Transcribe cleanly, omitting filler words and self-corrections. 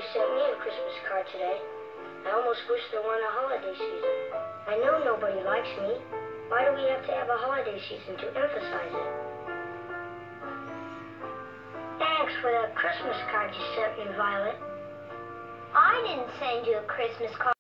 sent me a Christmas card today. I almost wish there weren't a holiday season. I know nobody likes me. Why do we have to have a holiday season to emphasize it? Thanks for the Christmas card you sent me, Violet. I didn't send you a Christmas card.